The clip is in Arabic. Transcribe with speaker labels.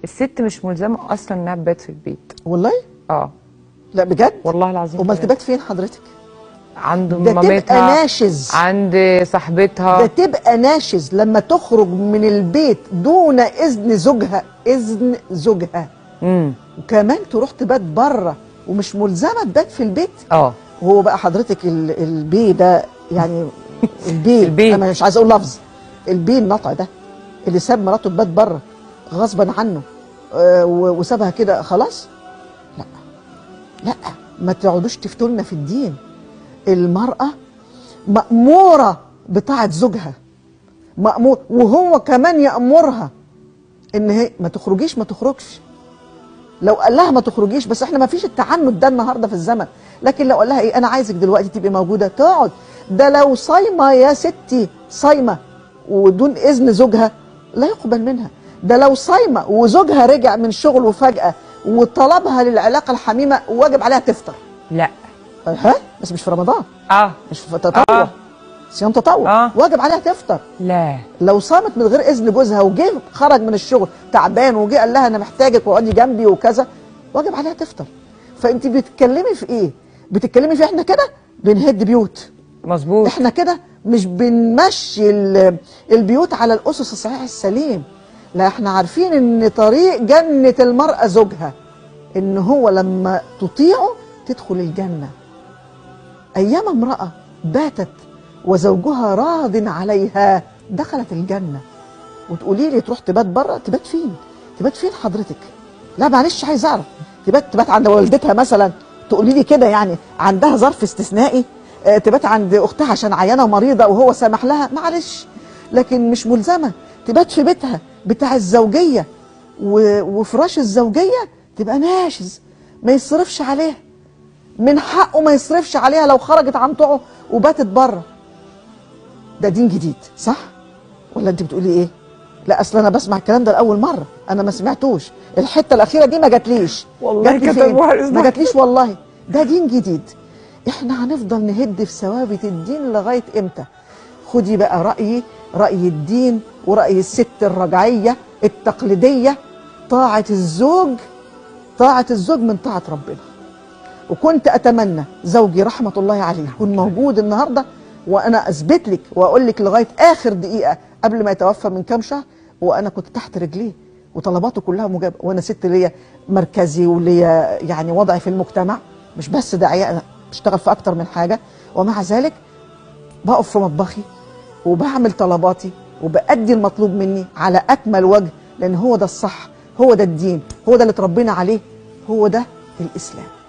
Speaker 1: الست مش ملزمه اصلا انها تبات في البيت.
Speaker 2: والله؟ لا بجد؟
Speaker 1: والله العظيم.
Speaker 2: امال تبات فين حضرتك؟
Speaker 1: عند
Speaker 2: مامتها، ده تبقى ناشز،
Speaker 1: عند صاحبتها،
Speaker 2: ده تبقى ناشز لما تخرج من البيت دون اذن زوجها، اذن زوجها. وكمان تروح تبات بره ومش ملزمه تبات في البيت. وهو بقى حضرتك البي ده يعني البي انا مش عايز اقول لفظ، البي النطع ده اللي ساب مراته تبات بره غصبا عنه وسابها كده خلاص. لا ما تقعدوش تفتولنا في الدين. المرأة مأمورة بطاعة زوجها، مأمور، وهو كمان يأمرها ان هي ما تخرجيش، ما تخرجش. لو قال لها ما تخرجيش، بس احنا ما فيش التعنت ده النهارده في الزمن، لكن لو قال لها ايه، انا عايزك دلوقتي تبقي موجوده، تقعد. ده لو صايمه يا ستي، صايمه ودون اذن زوجها لا يقبل منها. ده لو صايمه وزوجها رجع من شغله فجأة وطلبها للعلاقه الحميمه، واجب عليها تفطر.
Speaker 1: لا
Speaker 2: بس مش في رمضان، مش في تطوع، صيام تطوع، واجب عليها تفطر.
Speaker 1: لا
Speaker 2: لو صامت من غير اذن جوزها وجه خرج من الشغل تعبان وجه قال لها انا محتاجك واقعدي جنبي وكذا، واجب عليها تفطر. فانت بتتكلمي في ايه؟ بتتكلمي في احنا كده بنهد بيوت.
Speaker 1: مظبوط.
Speaker 2: احنا كده مش بنمشي البيوت على الاسس الصحيح السليم. لا، احنا عارفين ان طريق جنة المرأة زوجها، ان هو لما تطيعه تدخل الجنة. ايام امرأة باتت وزوجها راض عليها دخلت الجنة. وتقولي لي تروح تبات بره، تبات فين؟ تبات فين حضرتك؟ لا معلش عايز اعرف، تبات عند والدتها مثلا؟ تقولي لي كده يعني عندها ظرف استثنائي؟ تبات عند اختها عشان عيانه ومريضه وهو سامح لها؟ معلش، لكن مش ملزمه تبات في بيتها بتاع الزوجيه وفراش الزوجيه تبقى ناشز، ما يصرفش عليها، من حقه ما يصرفش عليها لو خرجت عن طوعه وباتت بره. ده دين جديد صح؟ ولا انت بتقولي ايه؟ لا اصل انا بسمع الكلام ده لاول مره، انا ما سمعتوش، الحته الاخيره دي ما جاتليش
Speaker 1: والله، كتبوها
Speaker 2: ما جاتليش والله. ده دين جديد. احنا هنفضل نهد في ثوابت الدين لغايه امتى؟ خدي بقى راي الدين وراي الست الرجعيه التقليديه. طاعه الزوج من طاعه ربنا. وكنت اتمنى زوجي رحمه الله عليه يكون موجود النهارده وانا اثبت لك واقول لك لغايه اخر دقيقه قبل ما يتوفى من كام شهر وانا كنت تحت رجليه وطلباته كلها مجابه، وانا ست ليا مركزي وليا يعني وضعي في المجتمع، مش بس داعيه، انا بشتغل في اكتر من حاجه، ومع ذلك بقف في مطبخي وبعمل طلباتي وبأدي المطلوب مني على اكمل وجه، لان هو ده الصح، هو ده الدين، هو ده اللي اتربينا عليه، هو ده الاسلام.